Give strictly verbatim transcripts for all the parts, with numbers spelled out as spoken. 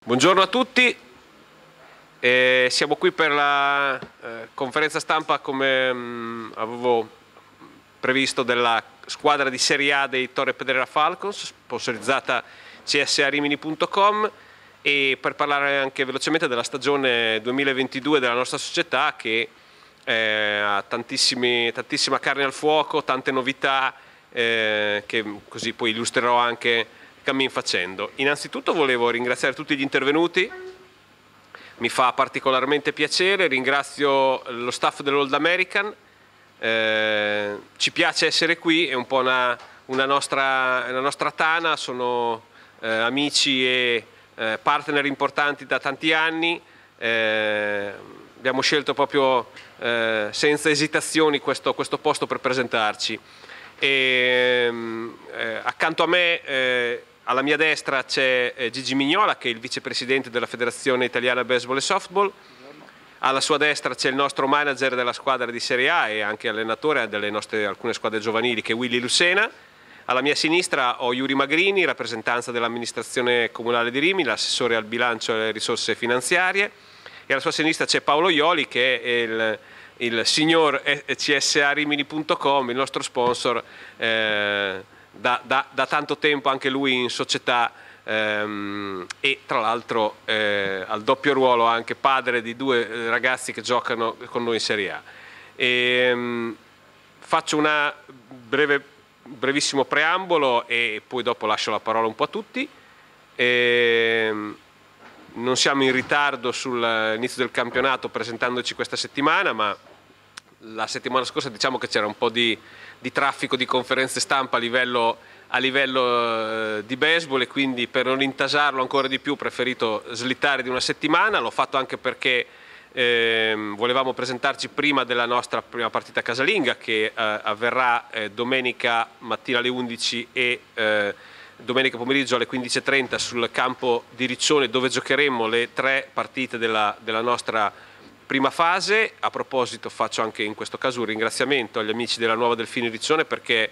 Buongiorno a tutti, eh, siamo qui per la eh, conferenza stampa come mh, avevo previsto della squadra di Serie A dei Torre Pedrera Falcons, sponsorizzata c s a rimini punto com, e per parlare anche velocemente della stagione duemilaventidue della nostra società che eh, ha tantissima carne al fuoco, tante novità eh, che così poi illustrerò anche cammin facendo. Innanzitutto volevo ringraziare tutti gli intervenuti, mi fa particolarmente piacere, ringrazio lo staff dell'Old American, eh, ci piace essere qui, è un po' una, una, nostra, una nostra tana, sono eh, amici e eh, partner importanti da tanti anni, eh, abbiamo scelto proprio eh, senza esitazioni questo, questo posto per presentarci. E, eh, accanto a me, eh, alla mia destra, c'è eh, Gigi Mignola, che è il vicepresidente della Federazione Italiana Baseball e Softball. Alla sua destra c'è il nostro manager della squadra di Serie A e anche allenatore delle nostre alcune squadre giovanili, che è Willy Lucena. Alla mia sinistra ho Yuri Magrini, rappresentanza dell'amministrazione comunale di Rimini, l'assessore al bilancio e alle risorse finanziarie. E alla sua sinistra c'è Paolo Ioli, che è il il signor c s a rimini punto com, il nostro sponsor, eh, da, da, da tanto tempo anche lui in società, ehm, e tra l'altro eh, al doppio ruolo anche padre di due ragazzi che giocano con noi in Serie A. E, um, faccio un breve, brevissimo preambolo e poi dopo lascio la parola un po' a tutti. E, non siamo in ritardo sull'inizio del campionato presentandoci questa settimana, ma la settimana scorsa diciamo che c'era un po' di, di traffico di conferenze stampa a livello, a livello eh, di baseball, e quindi per non intasarlo ancora di più ho preferito slittare di una settimana. L'ho fatto anche perché eh, volevamo presentarci prima della nostra prima partita casalinga, che eh, avverrà eh, domenica mattina alle undici e eh, domenica pomeriggio alle quindici e trenta sul campo di Riccione, dove giocheremo le tre partite della, della nostra prima fase. A proposito, faccio anche in questo caso un ringraziamento agli amici della Nuova Delfini Riccione perché,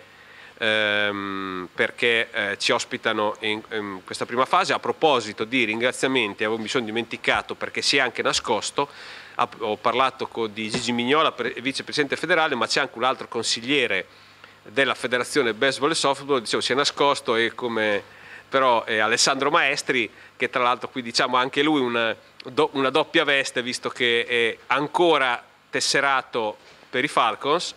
ehm, perché eh, ci ospitano in, in questa prima fase. A proposito di ringraziamenti, avevo mi sono dimenticato perché si è anche nascosto, ho parlato con, di Gigi Mignola, vicepresidente federale, ma c'è anche un altro consigliere della Federazione Baseball e Softball, dicevo, si è nascosto, e come però è Alessandro Maestri, che tra l'altro qui diciamo anche lui una, do, una doppia veste, visto che è ancora tesserato per i Falcons,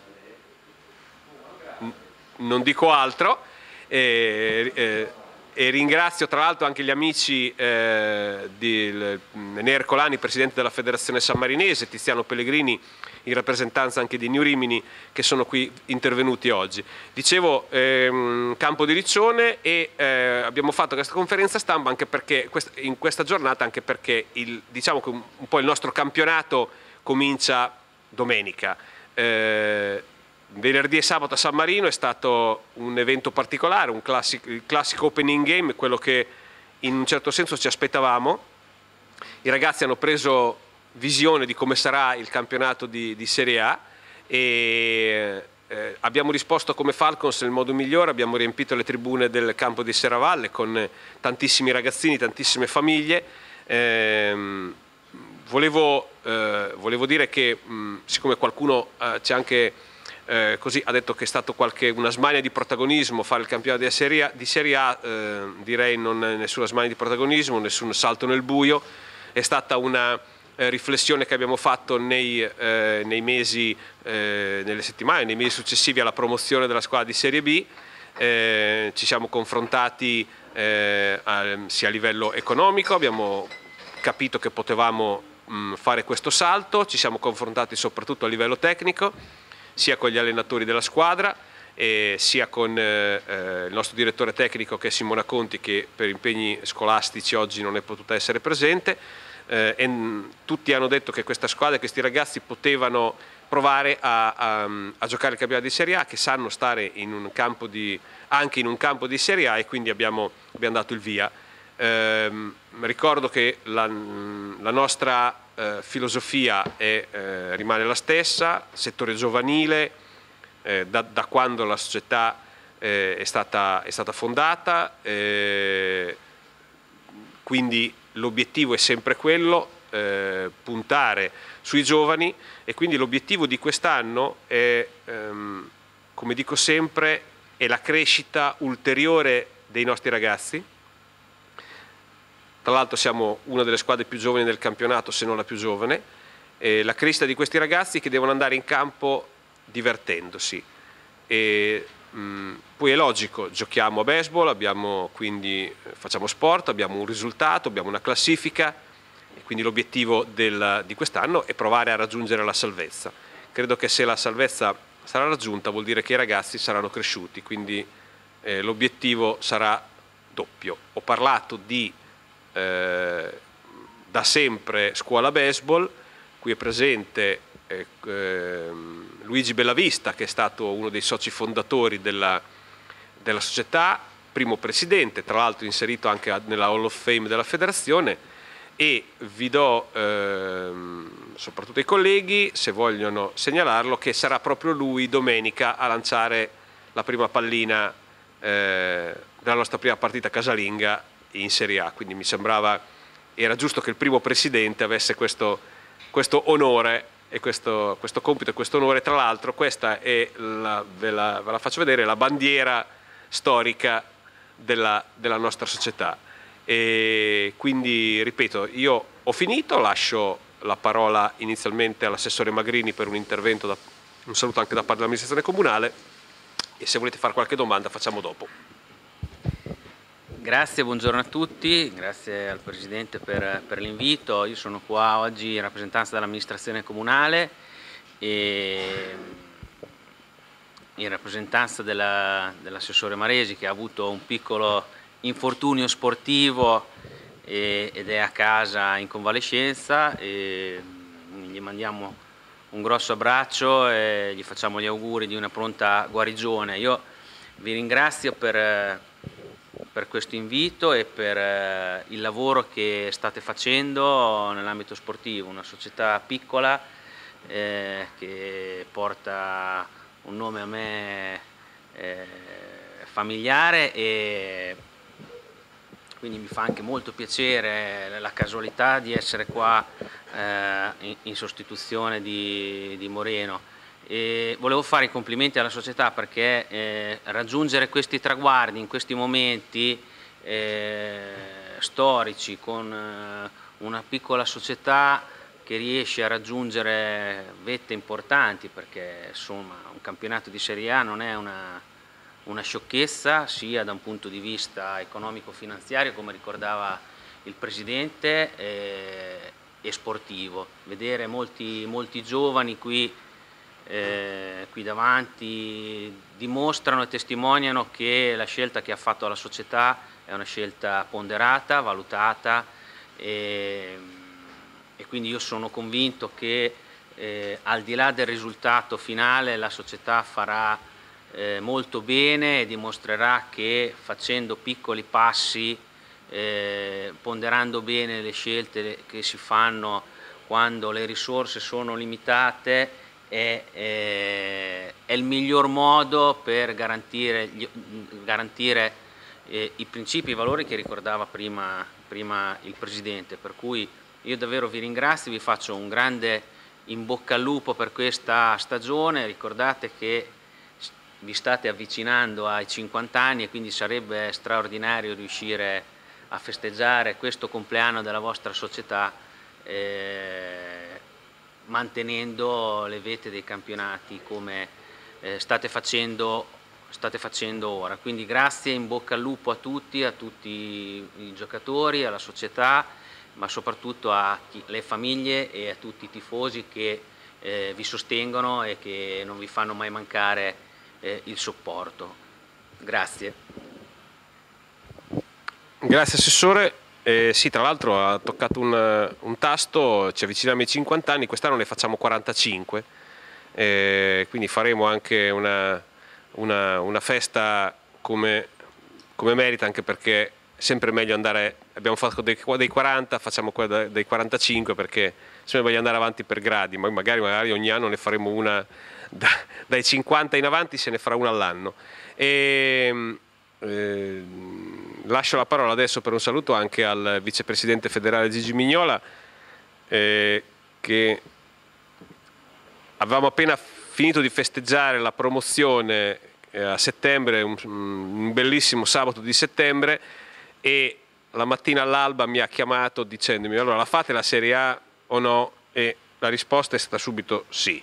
non dico altro, e, e, e ringrazio tra l'altro anche gli amici eh, di Enea Ercolani, presidente della Federazione Sammarinese, Tiziano Pellegrini, in rappresentanza anche di New Rimini, che sono qui intervenuti oggi. Dicevo, ehm, campo di Riccione, e eh, abbiamo fatto questa conferenza stampa anche perché in questa giornata, anche perché il, diciamo che un, un po' il nostro campionato comincia domenica. Eh, venerdì e sabato a San Marino è stato un evento particolare, un classico, il classico opening game, quello che in un certo senso ci aspettavamo. I ragazzi hanno preso visione di come sarà il campionato di, di Serie A, e eh, abbiamo risposto come Falcons nel modo migliore. Abbiamo riempito le tribune del campo di Serravalle con tantissimi ragazzini, tantissime famiglie. Eh, volevo, eh, volevo dire che mh, siccome qualcuno eh, c'è anche eh, così ha detto che è stato qualche, una smania di protagonismo fare il campionato di Serie A, di Serie A eh, direi non nessuna smania di protagonismo, nessun salto nel buio. È stata una Eh, riflessione che abbiamo fatto nei, eh, nei mesi, eh, nelle settimane, nei mesi successivi alla promozione della squadra di Serie B. Eh, ci siamo confrontati eh, a, sia a livello economico, abbiamo capito che potevamo mh, fare questo salto, ci siamo confrontati soprattutto a livello tecnico, sia con gli allenatori della squadra, e sia con eh, il nostro direttore tecnico, che è Simona Conti, che per impegni scolastici oggi non è potuta essere presente. Eh, e tutti hanno detto che questa squadra e questi ragazzi potevano provare a, a, a giocare il campionato di Serie A, che sanno stare in un campo di, anche in un campo di Serie A, e quindi abbiamo, abbiamo dato il via. Eh, ricordo che la, la nostra eh, filosofia è, eh, rimane la stessa, settore giovanile, eh, da, da quando la società eh, è, stata, è stata fondata, eh, quindi l'obiettivo è sempre quello, eh, puntare sui giovani, e quindi l'obiettivo di quest'anno è, ehm, come dico sempre, è la crescita ulteriore dei nostri ragazzi. Tra l'altro siamo una delle squadre più giovani del campionato, se non la più giovane, eh, la crescita di questi ragazzi che devono andare in campo divertendosi. E, mh, poi è logico, giochiamo a baseball, abbiamo, quindi facciamo sport, abbiamo un risultato, abbiamo una classifica, e quindi l'obiettivo di quest'anno è provare a raggiungere la salvezza. Credo che se la salvezza sarà raggiunta vuol dire che i ragazzi saranno cresciuti, quindi eh, l'obiettivo sarà doppio. Ho parlato di eh, da sempre scuola baseball, qui è presente eh, eh, Luigi Bellavista, che è stato uno dei soci fondatori della, della società, primo presidente, tra l'altro inserito anche nella Hall of Fame della federazione, e vi do ehm, soprattutto ai colleghi, se vogliono segnalarlo, che sarà proprio lui domenica a lanciare la prima pallina eh, della nostra prima partita casalinga in Serie A, quindi mi sembrava, era giusto che il primo presidente avesse questo, questo onore e questo, questo compito e questo onore. Tra l'altro questa è, la, ve, la, ve la faccio vedere, la bandiera storica della, della nostra società. E quindi, ripeto, io ho finito, lascio la parola inizialmente all'assessore Magrini per un intervento, da, un saluto anche da parte dell'amministrazione comunale, e se volete fare qualche domanda facciamo dopo. Grazie, buongiorno a tutti, grazie al Presidente per, per l'invito. Io sono qua oggi in rappresentanza dell'amministrazione comunale e in rappresentanza dell'assessore dell Maresi, che ha avuto un piccolo infortunio sportivo e, ed è a casa in convalescenza, e gli mandiamo un grosso abbraccio e gli facciamo gli auguri di una pronta guarigione. Io vi ringrazio per, per questo invito e per eh, il lavoro che state facendo nell'ambito sportivo, una società piccola eh, che porta un nome a me eh, familiare, e quindi mi fa anche molto piacere la casualità di essere qua eh, in, in sostituzione di, di Moreno. E volevo fare i complimenti alla società perché eh, raggiungere questi traguardi in questi momenti eh, storici, con eh, una piccola società che riesce a raggiungere vette importanti, perché insomma un campionato di Serie A non è una una sciocchezza, sia da un punto di vista economico-finanziario, come ricordava il Presidente, eh, e sportivo. Vedere molti, molti giovani qui, eh, qui davanti dimostrano e testimoniano che la scelta che ha fatto la società è una scelta ponderata, valutata, e, e quindi io sono convinto che eh, al di là del risultato finale la società farà Eh, molto bene e dimostrerà che facendo piccoli passi, eh, ponderando bene le scelte che si fanno quando le risorse sono limitate, è, eh, è il miglior modo per garantire, gli, garantire eh, i principi e i valori che ricordava prima, prima il Presidente. Per cui io davvero vi ringrazio, vi faccio un grande in bocca al lupo per questa stagione. Ricordate che vi state avvicinando ai cinquanta anni e quindi sarebbe straordinario riuscire a festeggiare questo compleanno della vostra società eh, mantenendo le vette dei campionati come eh, state facendo, state facendo ora. Quindi grazie, in bocca al lupo a tutti, a tutti i giocatori, alla società, ma soprattutto alle famiglie e a tutti i tifosi che eh, vi sostengono e che non vi fanno mai mancare Eh, il supporto. Grazie. Grazie Assessore. Eh, sì, tra l'altro ha toccato un, un tasto, ci avviciniamo ai cinquanta anni, quest'anno ne facciamo quarantacinque, eh, quindi faremo anche una, una, una festa come, come merita, anche perché è sempre meglio andare, abbiamo fatto dei, dei quaranta, facciamo quella dei quarantacinque, perché sempre meglio andare avanti per gradi, ma magari, magari ogni anno ne faremo una. Da, dai cinquanta in avanti se ne farà una all'anno. E, eh, lascio la parola adesso per un saluto anche al vicepresidente federale Gigi Mignola, eh, che avevamo appena finito di festeggiare la promozione eh, a settembre, un, un bellissimo sabato di settembre, e la mattina all'alba mi ha chiamato dicendomi: allora la fate la Serie A o no? E la risposta è stata subito sì.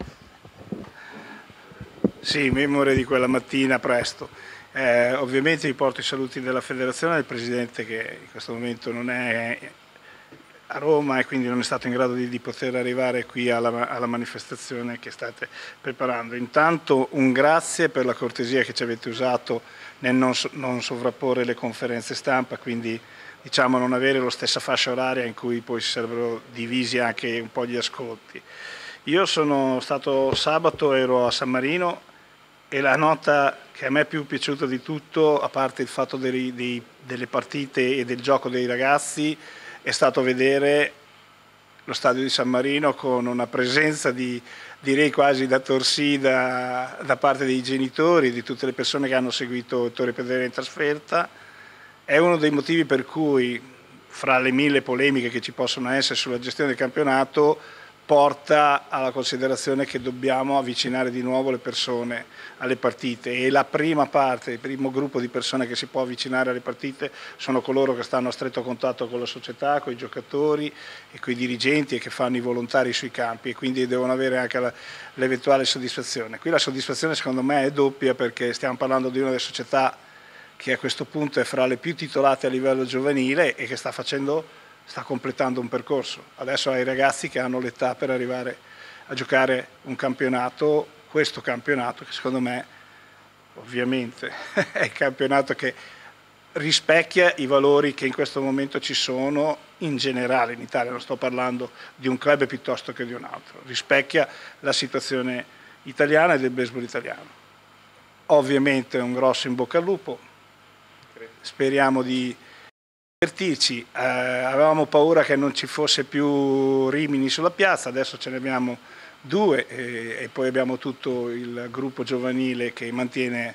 Sì, in memoria di quella mattina presto. Eh, ovviamente vi porto i saluti della federazione, del presidente che in questo momento non è a Roma e quindi non è stato in grado di, di poter arrivare qui alla, alla manifestazione che state preparando. Intanto un grazie per la cortesia che ci avete usato nel non, non sovrapporre le conferenze stampa, quindi diciamo non avere la stessa fascia oraria in cui poi si sarebbero divisi anche un po' gli ascolti. Io sono stato sabato, ero a San Marino, e la nota che a me è più piaciuta di tutto, a parte il fatto dei, dei, delle partite e del gioco dei ragazzi, è stato vedere lo stadio di San Marino con una presenza di, direi quasi da torsida da parte dei genitori, di tutte le persone che hanno seguito il Torre Pedrera in trasferta. È uno dei motivi per cui, fra le mille polemiche che ci possono essere sulla gestione del campionato, porta alla considerazione che dobbiamo avvicinare di nuovo le persone alle partite, e la prima parte, il primo gruppo di persone che si può avvicinare alle partite sono coloro che stanno a stretto contatto con la società, con i giocatori e con i dirigenti e che fanno i volontari sui campi, e quindi devono avere anche l'eventuale soddisfazione. Qui la soddisfazione secondo me è doppia, perché stiamo parlando di una delle società che a questo punto è fra le più titolate a livello giovanile e che sta facendo sta completando un percorso. Adesso hai ragazzi che hanno l'età per arrivare a giocare un campionato, questo campionato che secondo me ovviamente è il campionato che rispecchia i valori che in questo momento ci sono in generale in Italia, non sto parlando di un club piuttosto che di un altro, rispecchia la situazione italiana e del baseball italiano. Ovviamente un grosso in bocca al lupo, speriamo di divertirci. Eh, avevamo paura che non ci fosse più Rimini sulla piazza, adesso ce ne abbiamo due e, e poi abbiamo tutto il gruppo giovanile che mantiene,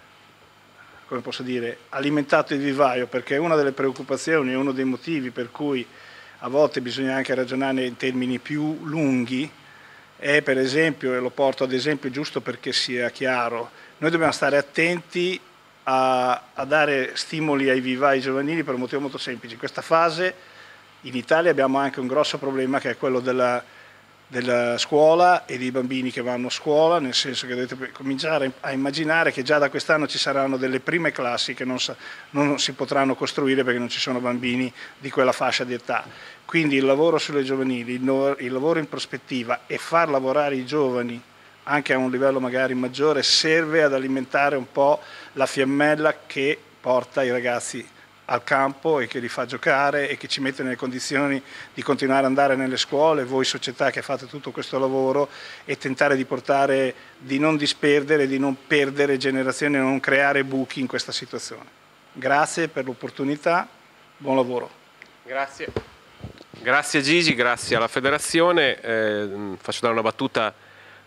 come posso dire, alimentato il vivaio, perché una delle preoccupazioni, uno dei motivi per cui a volte bisogna anche ragionare in termini più lunghi è, per esempio, e lo porto ad esempio giusto perché sia chiaro, noi dobbiamo stare attenti A, a dare stimoli ai vivai giovanili per un motivo molto semplice. In questa fase in Italia abbiamo anche un grosso problema, che è quello della, della scuola e dei bambini che vanno a scuola, nel senso che dovete cominciare a immaginare che già da quest'anno ci saranno delle prime classi che non, non si potranno costruire perché non ci sono bambini di quella fascia di età. Quindi il lavoro sulle giovanili, il, il lavoro in prospettiva e far lavorare i giovani anche a un livello magari maggiore serve ad alimentare un po' la fiammella che porta i ragazzi al campo e che li fa giocare e che ci mette nelle condizioni di continuare ad andare nelle scuole, voi società che fate tutto questo lavoro, e tentare di portare, di non disperdere, di non perdere generazioni, di non creare buchi in questa situazione. Grazie per l'opportunità, buon lavoro. Grazie. Grazie Gigi, grazie alla federazione. Eh, faccio dare una battuta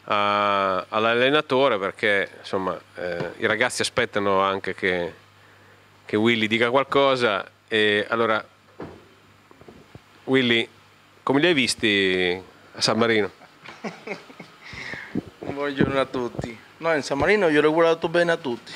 all'allenatore, perché insomma eh, i ragazzi aspettano anche che, che Willy dica qualcosa. E allora Willy, come li hai visti a San Marino? Buongiorno a tutti. No, in San Marino io l'ho guardato bene a tutti.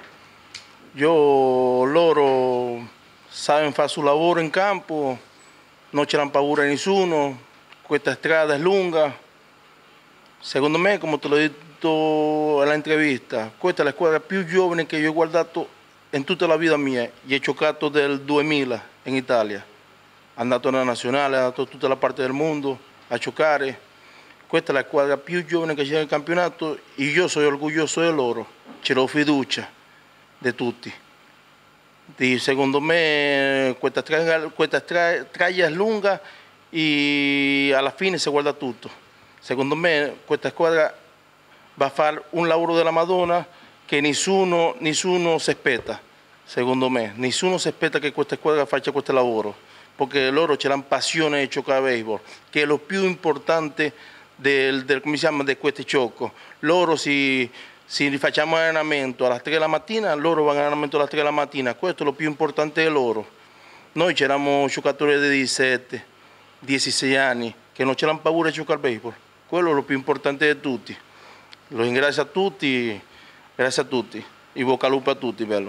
Io, loro sanno fare il suo lavoro in campo, non c'è paura di nessuno, questa strada è lunga. Secondo me, come te l'ho detto all'intervista, questa è la squadra più giovane che io ho guardato in tutta la vita mia. Io ho giocato del duemila in Italia, è andato nella nazionale, è andato da tutta la parte del mondo a giocare. Questa è la squadra più giovane che c'è nel campionato e io sono orgoglioso di loro, ce l'ho fiducia di tutti. E secondo me questa strada, questa strada è lunga e alla fine si guarda tutto. Secondo me questa squadra va a fare un lavoro della Madonna che nessuno, nessuno si aspetta, secondo me. Nessuno si aspetta che questa squadra faccia questo lavoro, perché loro ce l'hanno passione di giocare a baseball, che è lo più importante del, del, come si chiama, di questo gioco. Loro si, se rifacciamo allenamento alle tre della mattina, loro vanno allenamento alle tre della mattina, questo è lo più importante di loro. Noi c'eravamo giocatori di diciassette, diciassei anni che non c'erano paura di giocare al baseball, quello è lo più importante di tutti. Lo ringrazio a tutti, grazie a tutti, in bocca al lupo a tutti, bello.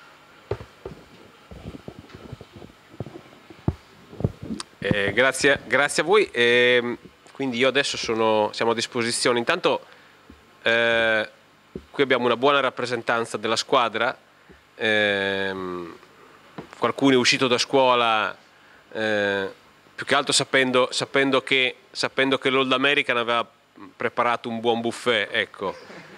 Eh, grazie, grazie a voi, eh, quindi io adesso sono, siamo a disposizione. Intanto eh, qui abbiamo una buona rappresentanza della squadra, eh, qualcuno è uscito da scuola eh, più che altro sapendo, sapendo che, sapendo che l'Old American aveva preparato un buon buffet, ecco.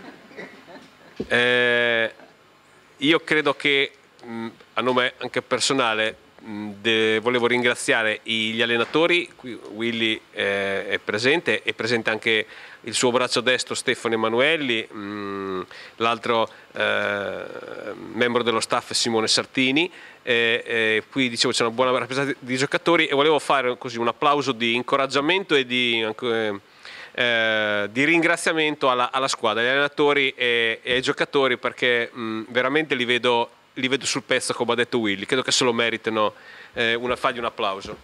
Eh, io credo che mh, a nome anche personale mh, de, volevo ringraziare gli allenatori. Qui Willy eh, è presente, è presente anche il suo braccio destro Stefano Emanuelli, l'altro eh, membro dello staff Simone Sartini. Eh, eh, qui dicevo c'è una buona rappresentanza di giocatori e volevo fare così un applauso di incoraggiamento e di eh, Eh, di ringraziamento alla, alla squadra, agli allenatori e, e ai giocatori, perché mh, veramente li vedo, li vedo sul pezzo, come ha detto Willy. Credo che se lo meritano, eh, una, fagli un applauso.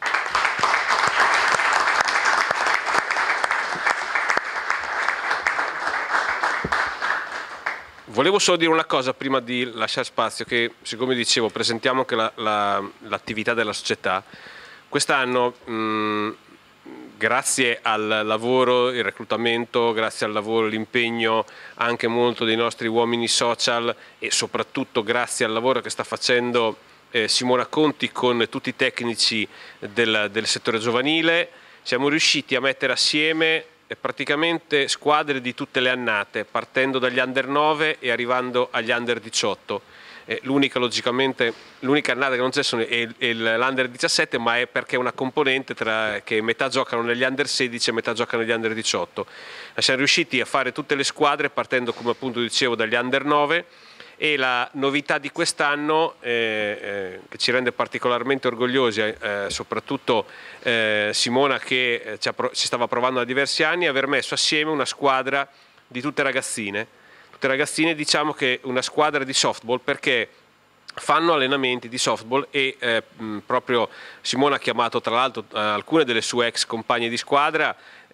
Volevo solo dire una cosa prima di lasciare spazio, che siccome dicevo presentiamo anche la, la, l'attività della società. Quest'anno mh, grazie al lavoro, il reclutamento, grazie al lavoro, l'impegno anche molto dei nostri uomini social e soprattutto grazie al lavoro che sta facendo eh, Simona Conti con tutti i tecnici del, del settore giovanile, siamo riusciti a mettere assieme eh, praticamente squadre di tutte le annate, partendo dagli under nove e arrivando agli under diciotto. L'unica logicamente l'unica annata che non c'è sono è l'under diciassette, ma è perché è una componente tra, che metà giocano negli under sedici e metà giocano negli under diciotto. Siamo riusciti a fare tutte le squadre partendo, come appunto dicevo, dagli under nove, e la novità di quest'anno eh, eh, che ci rende particolarmente orgogliosi, eh, soprattutto eh, Simona che eh, ci, ha, ci stava provando da diversi anni, è aver messo assieme una squadra di tutte ragazzine. ragazzine diciamo che una squadra di softball, perché fanno allenamenti di softball e eh, proprio Simona ha chiamato tra l'altro eh, alcune delle sue ex compagne di squadra,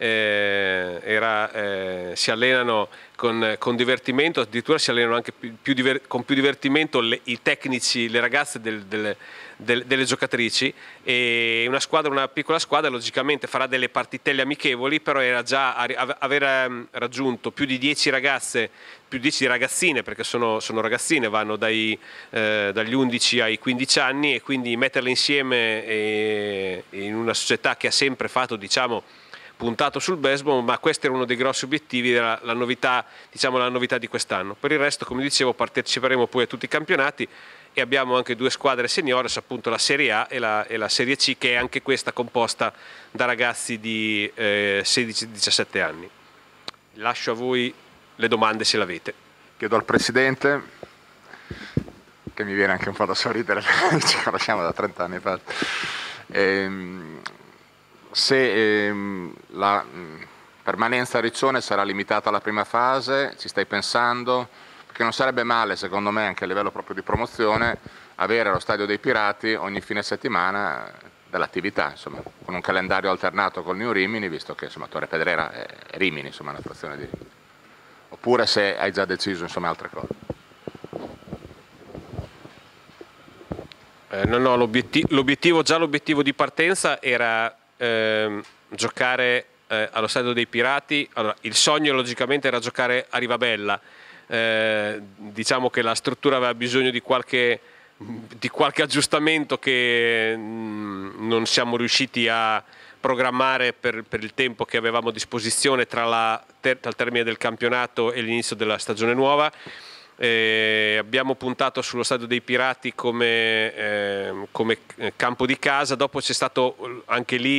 eh, era, eh, si allenano con, con divertimento, addirittura si allenano anche più, più diver, con più divertimento le, i tecnici, le ragazze del, del, del, delle giocatrici. E una squadra, una piccola squadra logicamente farà delle partitelle amichevoli, però era già aver raggiunto più di dieci ragazze, più di dieci ragazzine, perché sono, sono ragazzine, vanno dai, eh, dagli undici ai quindici anni, e quindi metterle insieme e, in una società che ha sempre fatto, diciamo, puntato sul baseball, ma questo era uno dei grossi obiettivi, della, la, novità, diciamo, la novità di quest'anno. Per il resto, come dicevo, parteciperemo poi a tutti i campionati e abbiamo anche due squadre seniores, appunto la Serie A e la, e la Serie C, che è anche questa composta da ragazzi di eh, sedici diciassette anni. Lascio a voi le domande se l'avete. Chiedo al Presidente, che mi viene anche un po' da sorridere, ci conosciamo da trenta anni fa, ehm, se ehm, la mh, permanenza a Riccione sarà limitata alla prima fase, ci stai pensando? Perché non sarebbe male, secondo me, anche a livello proprio di promozione, avere allo Stadio dei Pirati ogni fine settimana dell'attività, insomma, con un calendario alternato col New Rimini, visto che insomma, Torre Pedrera è Rimini, insomma, una frazione di Rimini. Oppure se hai già deciso, insomma, altre cose. Eh, no, no, l'obiettivo, già l'obiettivo di partenza era eh, giocare eh, allo Stadio dei Pirati. Allora, il sogno logicamente era giocare a Rivabella. Eh, diciamo che la struttura aveva bisogno di qualche, di qualche aggiustamento che mh, non siamo riusciti a programmare per, per il tempo che avevamo a disposizione tra, la, ter, tra il termine del campionato e l'inizio della stagione nuova. Eh, abbiamo puntato sullo Stadio dei Pirati come, eh, come campo di casa. Dopo c'è stato anche lì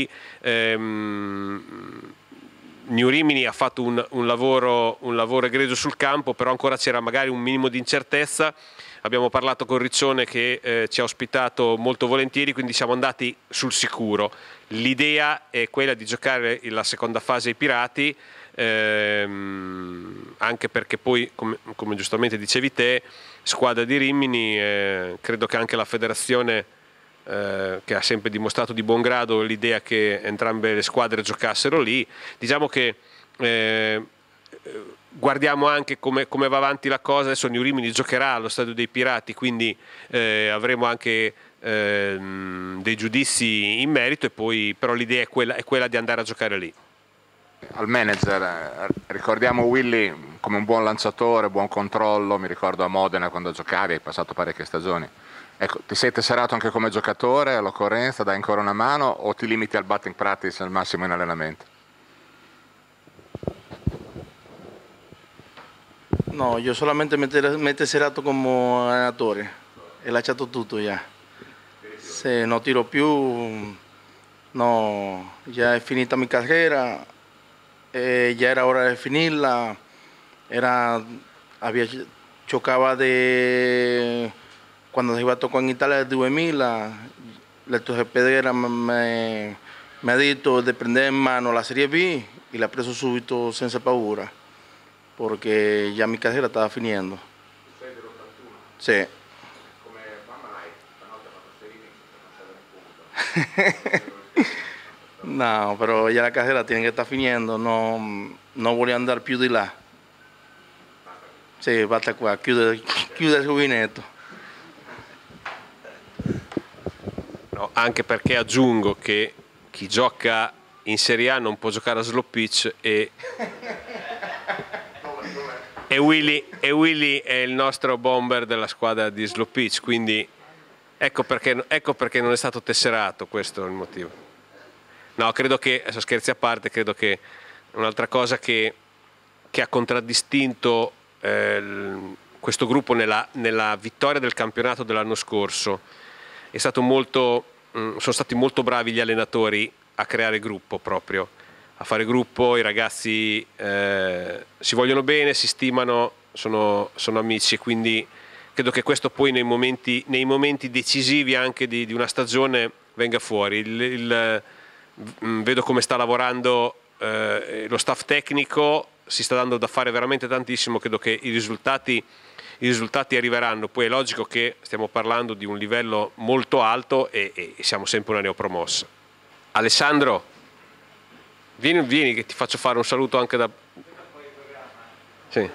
ehm, New Rimini ha fatto un, un, lavoro, un lavoro egregio sul campo, però ancora c'era magari un minimo di incertezza. Abbiamo parlato con Riccione che eh, ci ha ospitato molto volentieri, quindi siamo andati sul sicuro. L'idea è quella di giocare la seconda fase ai Pirati, ehm, anche perché poi, come, come giustamente dicevi te, squadra di Rimini, eh, credo che anche la federazione, eh, che ha sempre dimostrato di buon grado l'idea che entrambe le squadre giocassero lì, diciamo che eh, guardiamo anche come, come va avanti la cosa. Adesso New Rimini giocherà allo Stadio dei Pirati, quindi eh, avremo anche eh, dei giudizi in merito, e poi però l'idea è quella, è quella di andare a giocare lì. Al manager, ricordiamo Willy come un buon lanciatore, buon controllo, mi ricordo a Modena quando giocavi, hai passato parecchie stagioni. Ecco, ti sei tesserato anche come giocatore all'occorrenza, dai ancora una mano o ti limiti al batting practice al massimo in allenamento? No, io solamente mi he tesserato come allenatore, ho lasciato tutto già. Se non tiro più, no, già è finita la mia carriera, e già era ora di finirla. Era, había, giocava de, quando sono arrivato qua in Italia nel duemila, il Torre Pedrera mi ha detto di prendere in mano la Serie B e l'ha preso subito senza paura, perché già la mia carriera stava finendo. Sei dell'ottantuno? Sì. Come mamma Lai, stanotte ha fatto sei inizio senza passare No, pero ya la carrera tiene que estar finendo, no, no voglio andare più di là. Sì, basta qua, chiude, chiude il rubinetto. No, anche perché aggiungo che chi gioca in Serie A non può giocare a slow pitch, e, e, Willy, e Willy è il nostro bomber della squadra di slow pitch, quindi ecco perché, ecco perché non è stato tesserato, questo è il motivo. No, credo che, adesso scherzi a parte, credo che un'altra cosa che, che ha contraddistinto eh, questo gruppo nella, nella vittoria del campionato dell'anno scorso è stato molto, mh, sono stati molto bravi gli allenatori a creare gruppo, proprio a fare gruppo. I ragazzi eh, si vogliono bene, si stimano, sono, sono amici, quindi credo che questo poi nei momenti, nei momenti decisivi anche di, di una stagione venga fuori. Il, il, vedo come sta lavorando eh, lo staff tecnico, si sta dando da fare veramente tantissimo, credo che i risultati, i risultati arriveranno. Poi è logico che stiamo parlando di un livello molto alto e, e siamo sempre una neopromossa. Alessandro, vieni, vieni che ti faccio fare un saluto anche da... Sì.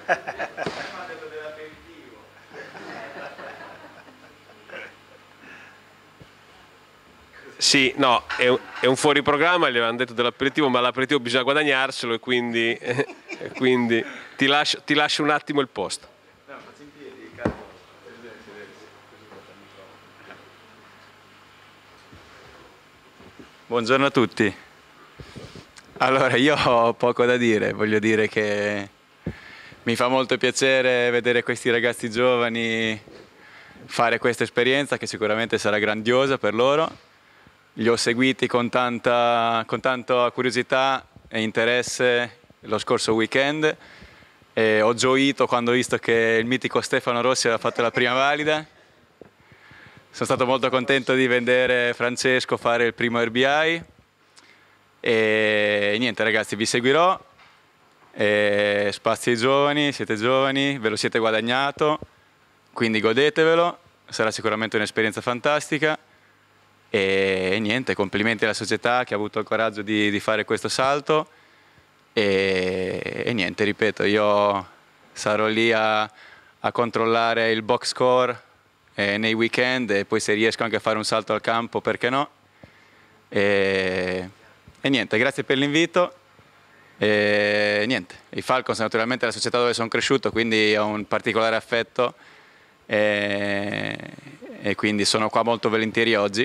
Sì, no, è un, è un fuori programma, gli avevano detto dell'aperitivo, ma l'aperitivo bisogna guadagnarselo, e quindi, eh, quindi ti, lascio, ti lascio un attimo il posto. Buongiorno a tutti. Allora, io ho poco da dire, voglio dire che mi fa molto piacere vedere questi ragazzi giovani fare questa esperienza che sicuramente sarà grandiosa per loro. Li ho seguiti con tanta, con tanta curiosità e interesse lo scorso weekend e ho gioito quando ho visto che il mitico Stefano Rossi aveva fatto la prima valida. Sono stato molto contento di vedere Francesco fare il primo R B I e niente ragazzi, vi seguirò, e spazi ai giovani, siete giovani, ve lo siete guadagnato, quindi godetevelo, sarà sicuramente un'esperienza fantastica. E niente, complimenti alla società che ha avuto il coraggio di, di fare questo salto e, e niente, ripeto, io sarò lì a, a controllare il box score eh, nei weekend, e poi se riesco anche a fare un salto al campo, perché no? E, e niente, grazie per l'invito. E niente, i Falcons naturalmente è la società dove sono cresciuto, quindi ho un particolare affetto e, e quindi sono qua molto volentieri oggi.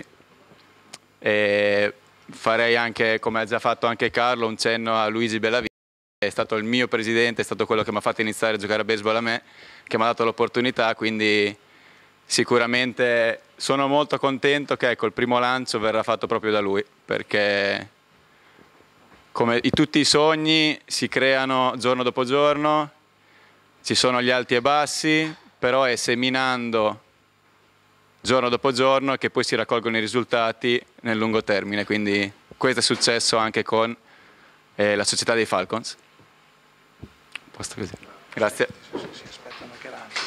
E farei anche, come ha già fatto anche Carlo, un cenno a Luigi Bellavia, è stato il mio presidente, è stato quello che mi ha fatto iniziare a giocare a baseball a me, che mi ha dato l'opportunità, quindi sicuramente sono molto contento che ecco, il primo lancio verrà fatto proprio da lui, perché come tutti i sogni si creano giorno dopo giorno, ci sono gli alti e bassi, però è seminando giorno dopo giorno che poi si raccolgono i risultati nel lungo termine, quindi questo è successo anche con eh, la società dei Falcons. Posto così. Grazie. Si aspettano che lanci.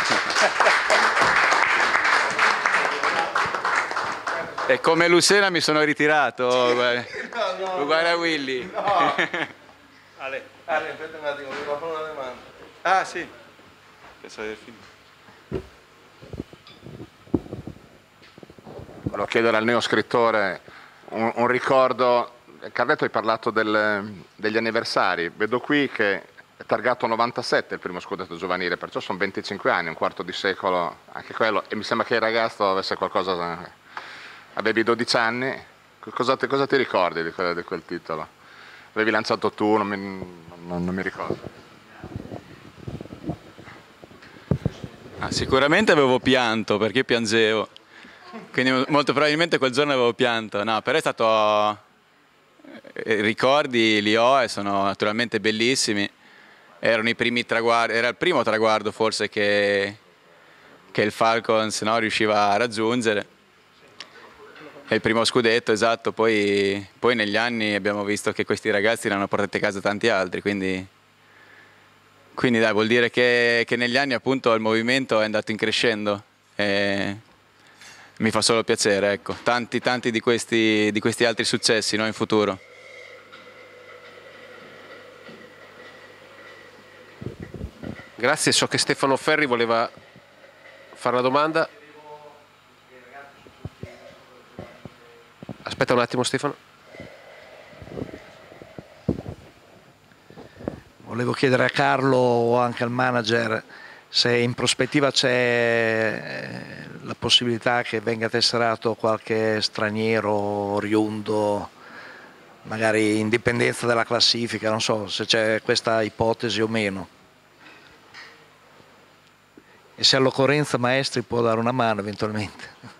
E come Lucena mi sono ritirato, uguale, No, no, uguale a Willy. No. Ale, Ale, aspetta un attimo, devo fare una domanda. Ah sì. Pensavo del film. Volevo chiedere al neoscrittore un, un ricordo. Carletto, hai parlato del, degli anniversari. Vedo qui che è targato novantasette il primo scudetto giovanile, perciò sono venticinque anni, un quarto di secolo, anche quello. E mi sembra che il ragazzo avesse qualcosa. Avevi dodici anni. Cosa ti, cosa ti ricordi di quel, di quel titolo? Avevi lanciato tu, non mi, non, non mi ricordo. Ah, sicuramente avevo pianto, perché piangevo. Quindi molto probabilmente quel giorno avevo pianto. No, però è stato... I ricordi li ho e sono naturalmente bellissimi. Erano i primi traguardi, era il primo traguardo forse che, che il Falcons, no, riusciva a raggiungere. È il primo scudetto, esatto, poi, poi negli anni abbiamo visto che questi ragazzi ne hanno portati a casa tanti altri, quindi, quindi dai, vuol dire che, che negli anni appunto il movimento è andato in crescendo e mi fa solo piacere, ecco, tanti tanti di questi, di questi altri successi, no, in futuro. Grazie, so che Stefano Ferri voleva fare una domanda. Aspetta un attimo Stefano. Volevo chiedere a Carlo o anche al manager se in prospettiva c'è la possibilità che venga tesserato qualche straniero oriundo, magari in dipendenza dalla classifica, non so se c'è questa ipotesi o meno. E se all'occorrenza Maestri può dare una mano eventualmente.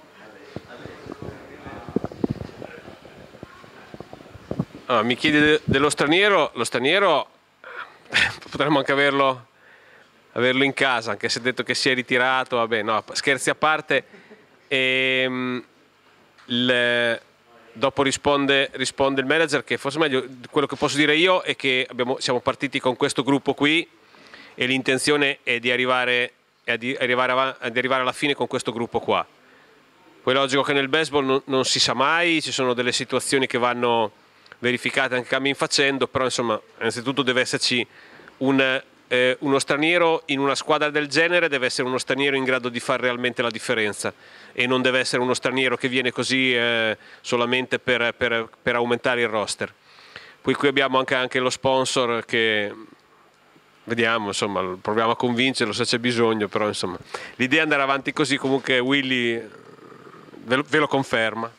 Ah, mi chiedi de dello straniero, lo straniero potremmo anche averlo, averlo in casa, anche se ha detto che si è ritirato, vabbè, no, scherzi a parte. E, il, dopo risponde, risponde il manager che forse meglio, quello che posso dire io è che abbiamo, siamo partiti con questo gruppo qui e l'intenzione è di arrivare, è di, arrivare di arrivare alla fine con questo gruppo qua. Poi è logico che nel baseball non, non si sa mai, ci sono delle situazioni che vanno verificate anche cammin facendo, però insomma innanzitutto deve esserci un, eh, uno straniero in una squadra del genere, deve essere uno straniero in grado di fare realmente la differenza e non deve essere uno straniero che viene così eh, solamente per, per, per aumentare il roster. Poi qui abbiamo anche, anche lo sponsor che vediamo, insomma, proviamo a convincerlo se c'è bisogno, però insomma l'idea è andare avanti così, comunque Willy ve lo, ve lo conferma.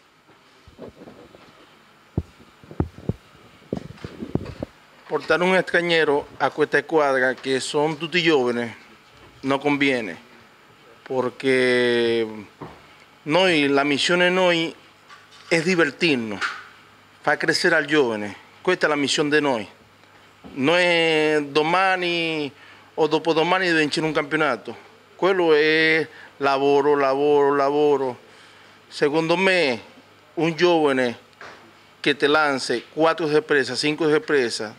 Portare un straniero a questa squadra che sono tutti giovani non conviene, perché noi, la missione noi è divertirnos, far crescere al giovane, questa è la missione di noi. Noi domani o dopodomani di vincere un campionato, quello è lavoro, lavoro, lavoro. Secondo me un giovane che te lance quattro sorprese, cinque sorprese,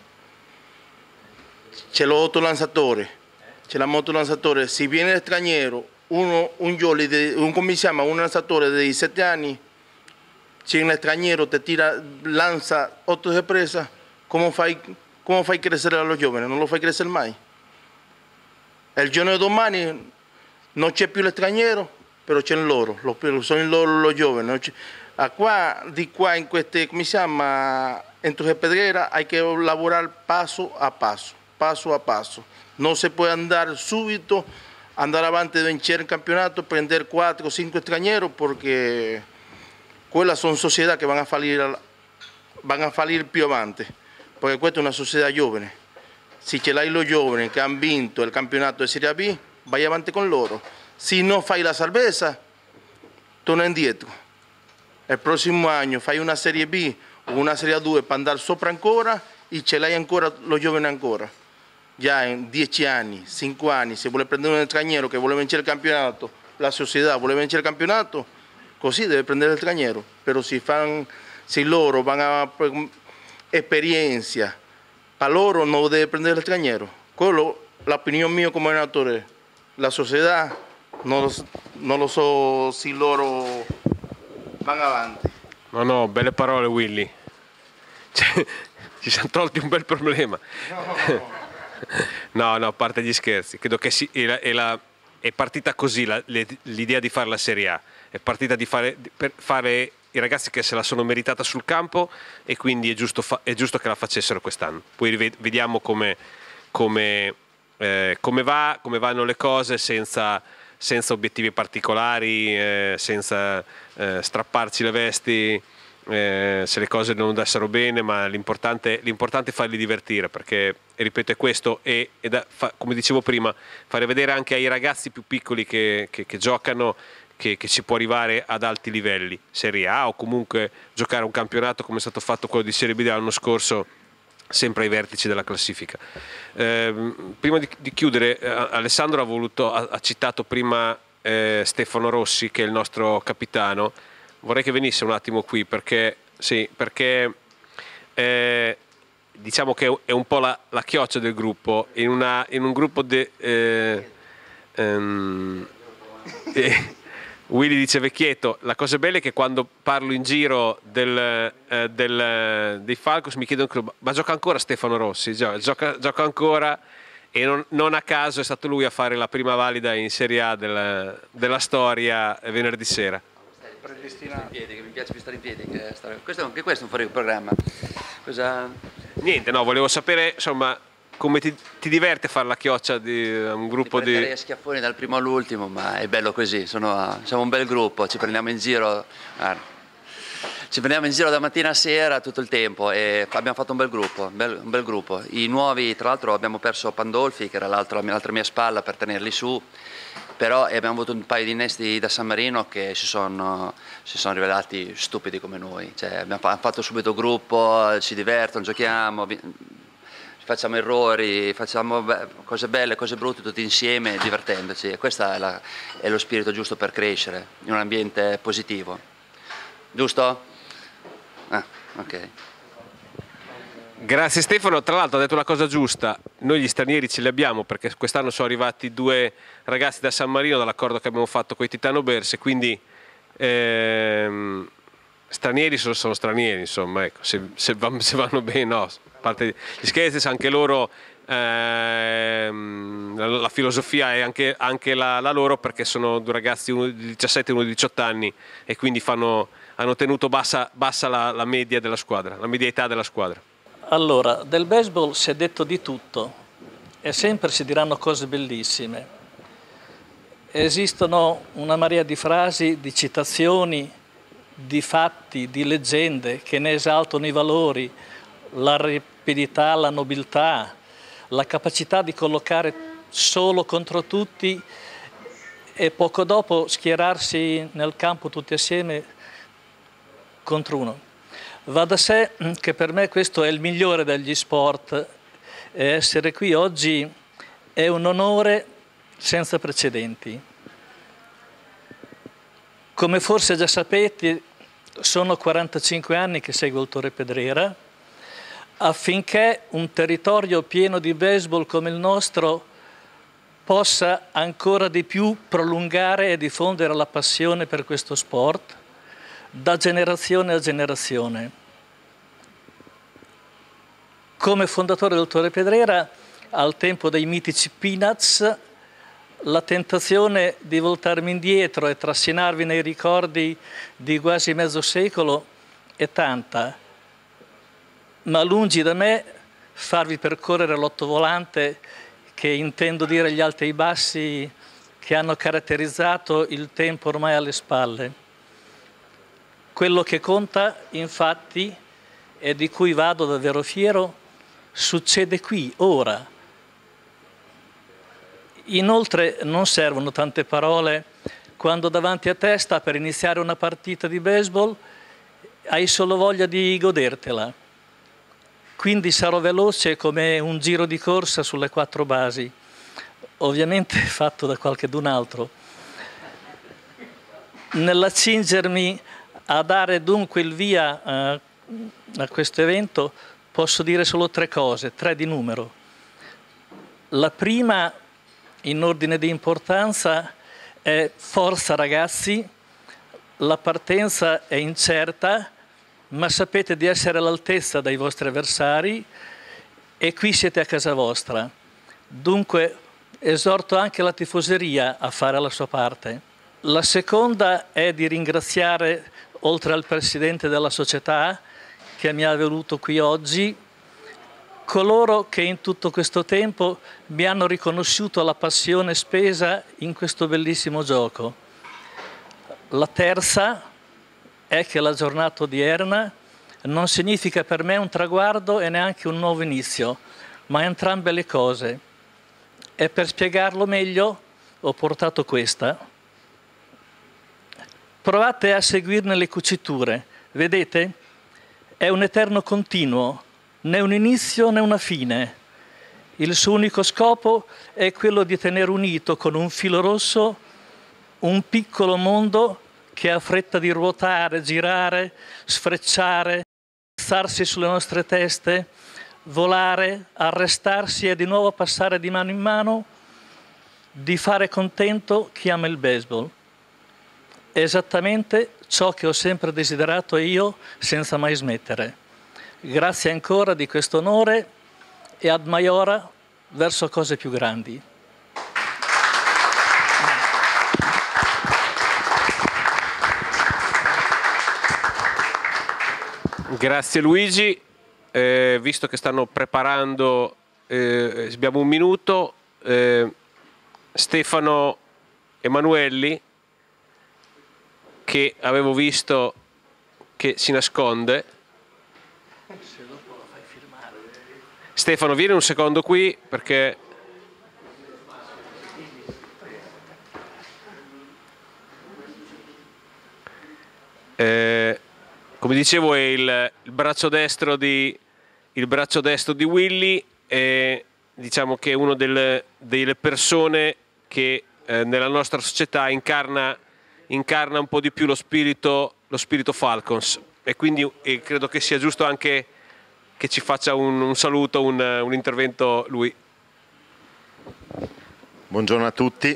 c'è l'otto lanciatore, c'è la moto lanciatore, se viene straniero, uno, un giovane, de, un, come si chiama, un lanciatore di diciassette anni, c'è un straniero, te tira, lanza otto sorprese, come fai, come fai crescere a los giovani? Non lo fai crescere mai. Il giorno di domani non c'è più lo straniero, però c'è loro, sono loro los giovani. A qua, di qua in queste, come si chiama, en Torres Pedreras hay que lavorare passo a passo. Passo a passo. Non si può andare subito, andare avanti e vincere il campionato, prendere quattro o cinque stranieri, perché quelle sono società che vanno a fallire, vanno a fallire più avanti, perché questa è una società giovane. Se ce l'hai lo giovani che hanno vinto il campionato di Serie B, vai avanti con loro. Se non fai la salvezza, torna indietro. Il prossimo anno fai una Serie B o una Serie due per andare sopra ancora e ce l'hai ancora lo giovane ancora. Già in dieci anni, cinque anni, se vuole prendere un straniero che vuole vincere il campionato, la società vuole vincere il campionato, così deve prendere il straniero. Però se, fan, se loro vanno a esperienza, a loro non deve prendere il straniero, quello, l'opinione mia come allenatore, la società, non lo, non lo so se loro vanno avanti. No, no, belle parole Willy. Cioè, ci siamo tolti un bel problema. No, no, a parte gli scherzi, credo che sì, è, la, è, la, è partita così la, le, l'idea di fare la Serie A, è partita di fare, per fare i ragazzi che se la sono meritata sul campo e quindi è giusto, fa, è giusto che la facessero quest'anno. Poi vediamo come, come, eh, come, va, come vanno le cose senza, senza obiettivi particolari, eh, senza eh, strapparci le vesti. Eh, se le cose non andassero bene, ma l'importante, l'importante è farli divertire, perché ripeto è questo e, e da, fa, come dicevo prima, fare vedere anche ai ragazzi più piccoli che, che, che giocano che, che si può arrivare ad alti livelli, Serie A o comunque giocare un campionato come è stato fatto quello di Serie B dell'anno scorso, sempre ai vertici della classifica. Eh, prima di, di chiudere, eh, Alessandro ha, voluto, ha, ha citato prima eh, Stefano Rossi, che è il nostro capitano. Vorrei che venisse un attimo qui perché, sì, perché eh, diciamo che è un po' la, la chioccia del gruppo, in, una, in un gruppo de, eh, um, eh, Willy dice Vecchietto, la cosa bella è che quando parlo in giro del, eh, del, dei Falcons mi chiedono ma gioca ancora Stefano Rossi? Gioca, gioca ancora e non, non a caso è stato lui a fare la prima valida in Serie A della, della storia venerdì sera. Predestinato. In piedi, che mi piace più stare in piedi che stare... questo, anche questo è un fuori programma. Cosa... Niente, no, volevo sapere insomma come ti, ti diverte fare la chioccia di un gruppo ti di... a schiaffoni dal primo all'ultimo, ma è bello così, sono, siamo un bel gruppo, ci prendiamo in giro, guarda, ci prendiamo in giro da mattina a sera tutto il tempo e abbiamo fatto un bel gruppo, un bel, un bel gruppo. I nuovi, tra l'altro abbiamo perso Pandolfi, che era l'altra mia, mia spalla per tenerli su, però abbiamo avuto un paio di innesti da San Marino che si sono, si sono rivelati stupidi come noi, cioè, abbiamo fatto subito gruppo, ci divertono, giochiamo, facciamo errori, facciamo cose belle, cose brutte tutti insieme divertendoci e questo è, la, è lo spirito giusto per crescere in un ambiente positivo, giusto? Ah, ok. Grazie Stefano, tra l'altro ha detto la cosa giusta, noi gli stranieri ce li abbiamo perché quest'anno sono arrivati due ragazzi da San Marino dall'accordo che abbiamo fatto con i Titano Berse, quindi ehm, stranieri sono, sono stranieri, insomma, ecco, se, se, vanno, se vanno bene, no, a parte gli scherzi, anche loro, ehm, la, la filosofia è anche, anche la, la loro perché sono due ragazzi, uno di diciassette e uno di diciotto anni e quindi fanno, hanno tenuto bassa, bassa la, la media della squadra, la media età della squadra. Allora, del baseball si è detto di tutto e sempre si diranno cose bellissime. Esistono una marea di frasi, di citazioni, di fatti, di leggende che ne esaltano i valori, la rapidità, la nobiltà, la capacità di collocare solo contro tutti e poco dopo schierarsi nel campo tutti assieme contro uno. Va da sé che per me questo è il migliore degli sport e essere qui oggi è un onore senza precedenti. Come forse già sapete, sono quarantacinque anni che seguo il Torre Pedrera affinché un territorio pieno di baseball come il nostro possa ancora di più prolungare e diffondere la passione per questo sport da generazione a generazione. Come fondatore del Torre Pedrera, al tempo dei mitici Peanuts, la tentazione di voltarmi indietro e trascinarvi nei ricordi di quasi mezzo secolo è tanta, ma lungi da me farvi percorrere l'ottovolante che intendo dire gli alti e i bassi che hanno caratterizzato il tempo ormai alle spalle. Quello che conta, infatti, e di cui vado davvero fiero, succede qui, ora. Inoltre non servono tante parole quando davanti a te sta per iniziare una partita di baseball, hai solo voglia di godertela. Quindi sarò veloce come un giro di corsa sulle quattro basi, ovviamente fatto da qualchedun altro. Nell'accingermi a dare dunque il via uh, a questo evento posso dire solo tre cose, tre di numero. La prima, in ordine di importanza, è forza ragazzi, la partenza è incerta, ma sapete di essere all'altezza dei vostri avversari e qui siete a casa vostra. Dunque esorto anche la tifoseria a fare la sua parte. La seconda è di ringraziare, oltre al Presidente della società che mi ha venuto qui oggi, coloro che in tutto questo tempo mi hanno riconosciuto la passione spesa in questo bellissimo gioco. La terza è che la giornata odierna non significa per me un traguardo e neanche un nuovo inizio, ma entrambe le cose. E per spiegarlo meglio ho portato questa. Provate a seguirne le cuciture, vedete? È un eterno continuo, né un inizio né una fine. Il suo unico scopo è quello di tenere unito con un filo rosso un piccolo mondo che ha fretta di ruotare, girare, sfrecciare, alzarsi sulle nostre teste, volare, arrestarsi e di nuovo passare di mano in mano, di fare contento chi ama il baseball. È esattamente ciò che ho sempre desiderato io senza mai smettere. Grazie ancora di questo onore e ad maiora verso cose più grandi. Grazie Luigi, eh, visto che stanno preparando, eh, abbiamo un minuto, eh, Stefano Emanuelli, che avevo visto che si nasconde. Stefano, vieni un secondo qui perché eh, come dicevo è il, il braccio destro di il braccio destro di Willy, e diciamo che è una delle, delle persone che eh, nella nostra società incarna incarna un po' di più lo spirito lo spirito Falcons, e quindi e credo che sia giusto anche che ci faccia un, un saluto, un, un intervento lui. Buongiorno a tutti.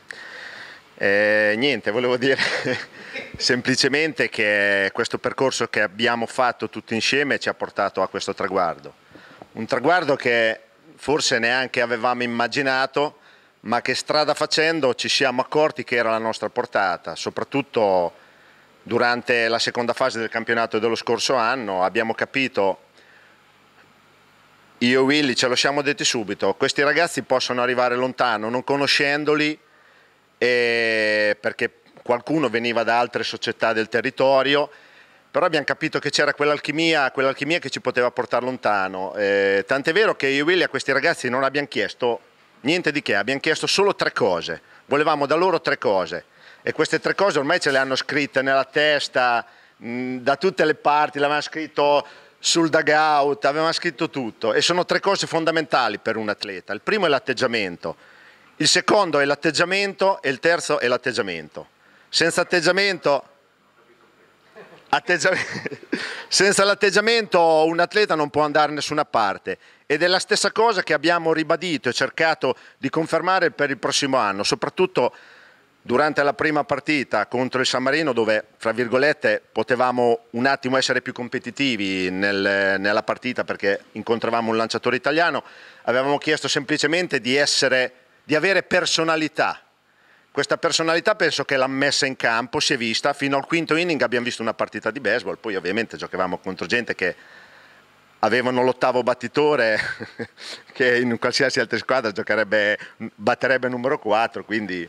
Eh, niente, volevo dire semplicemente che questo percorso che abbiamo fatto tutti insieme ci ha portato a questo traguardo. Un traguardo che forse neanche avevamo immaginato, ma che strada facendo ci siamo accorti che era alla nostra portata, soprattutto durante la seconda fase del campionato dello scorso anno. Abbiamo capito, io e Willy ce lo siamo detti subito, questi ragazzi possono arrivare lontano non conoscendoli, e perché qualcuno veniva da altre società del territorio, però abbiamo capito che c'era quell'alchimia quell'alchimia che ci poteva portare lontano. Eh, tant'è vero che io e Willy a questi ragazzi non abbiamo chiesto niente di che, abbiamo chiesto solo tre cose, volevamo da loro tre cose, e queste tre cose ormai ce le hanno scritte nella testa, mh, da tutte le parti, l'avevamo scritto sul dugout, avevamo scritto tutto, e sono tre cose fondamentali per un atleta. Il primo è l'atteggiamento, il secondo è l'atteggiamento e il terzo è l'atteggiamento. Senza atteggiamento, atteggiamento senza l'atteggiamento un atleta non può andare da nessuna parte, ed è la stessa cosa che abbiamo ribadito e cercato di confermare per il prossimo anno, soprattutto durante la prima partita contro il San Marino, dove fra virgolette potevamo un attimo essere più competitivi nel, nella partita perché incontravamo un lanciatore italiano. Avevamo chiesto semplicemente di essere, di avere personalità. Questa personalità penso che l'ha messa in campo, si è vista, fino al quinto inning abbiamo visto una partita di baseball, poi ovviamente giocavamo contro gente che avevano l'ottavo battitore che in qualsiasi altra squadra giocherebbe, batterebbe numero quattro, quindi,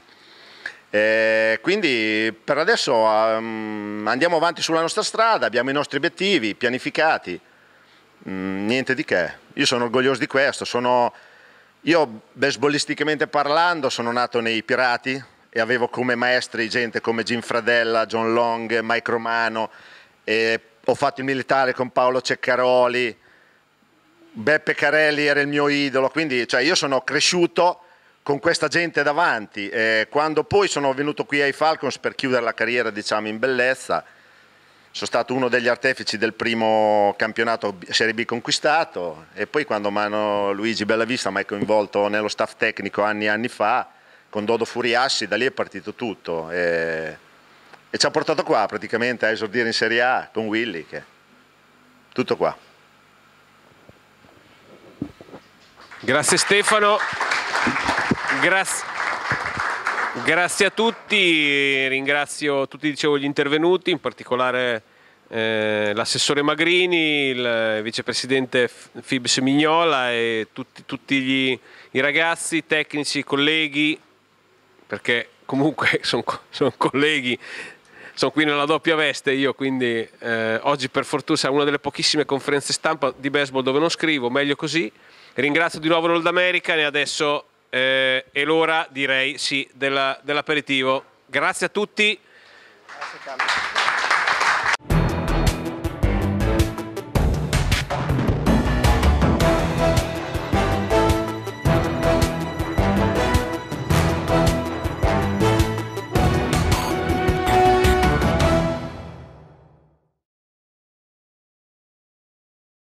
eh, quindi per adesso um, andiamo avanti sulla nostra strada, abbiamo i nostri obiettivi pianificati, mm, niente di che. Io sono orgoglioso di questo, sono, io baseballisticamente parlando sono nato nei Pirati e avevo come maestri gente come Jim Fradella, John Long, Mike Romano, e ho fatto il militare con Paolo Ceccaroli, Beppe Carelli era il mio idolo, quindi cioè, io sono cresciuto con questa gente davanti. E quando poi sono venuto qui ai Falcons per chiudere la carriera, diciamo, in bellezza, sono stato uno degli artefici del primo campionato Serie B conquistato, e poi quando Mano Luigi Bellavista mi ha coinvolto nello staff tecnico anni e anni fa, con Dodo Furiassi, da lì è partito tutto e, e ci ha portato qua praticamente a esordire in Serie A con Willy, che tutto qua. Grazie Stefano, grazie, grazie a tutti, ringrazio tutti, dicevo, gli intervenuti, in particolare eh, l'assessore Magrini, il vicepresidente Fibs Mignola e tutti, tutti gli, i ragazzi, i tecnici, i colleghi, perché comunque sono son colleghi, sono qui nella doppia veste io, quindi eh, oggi per fortuna è una delle pochissime conferenze stampa di baseball dove non scrivo, meglio così. Ringrazio di nuovo l'Old American e adesso eh, è l'ora, direi, sì, della, dell'aperitivo. Grazie a tutti. Grazie,